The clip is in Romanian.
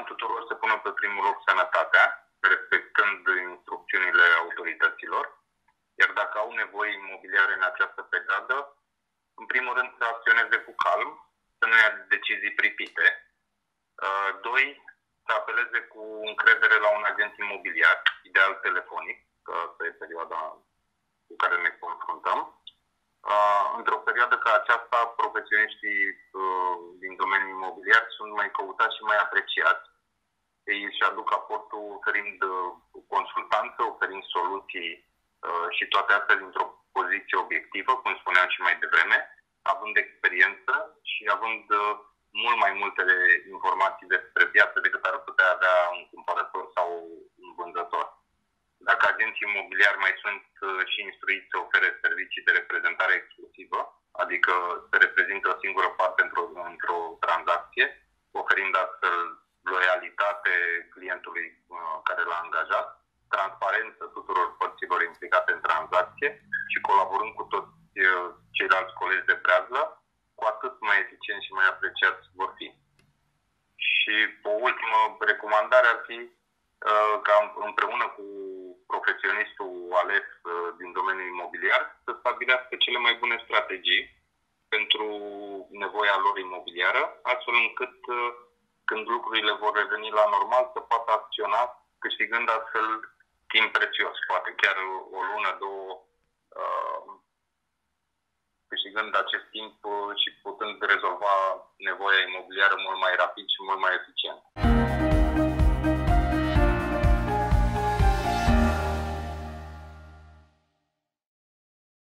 tuturor să pună pe primul loc sănătatea, respectând instrucțiunile autorităților, iar dacă au nevoi imobiliare în această perioadă, în primul rând să acționeze cu calm, să nu ia decizii pripite. Doi, să apeleze cu încredere la un agent imobiliar, ideal telefonic, că asta e perioada cu care ne confruntăm. Într-o perioadă ca aceasta, profesioniștii din domeniul imobiliar sunt mai căutați și mai apreciați. Ei își aduc aportul oferind consultanță, oferind soluții și toate astea dintr-o poziție obiectivă, cum spuneam și mai devreme, având experiență și având mult mai multe informații despre piață decât ar putea avea un cumpărător sau un vânzător. Dacă agenții imobiliari mai sunt și instruiți să ofere servicii de reprezentare exclusivă, adică să reprezintă o singură parte într-o tranzacție, oferind astfel loialitate clientului care l-a angajat, transparență tuturor părților implicate în tranzacție și colaborând cu toți ceilalți colegi de preajlă, cu atât mai eficienți și mai apreciați vor fi. Și o ultimă recomandare ar fi ca împreună cu profesionistul ales din domeniul imobiliar să stabilească cele mai bune strategii pentru nevoia lor imobiliară, astfel încât când lucrurile vor reveni la normal să poată acționa, câștigând astfel timp prețios, poate chiar o lună, două, câștigând acest timp și putând rezolva nevoia imobiliară mult mai rapid și mult mai eficient.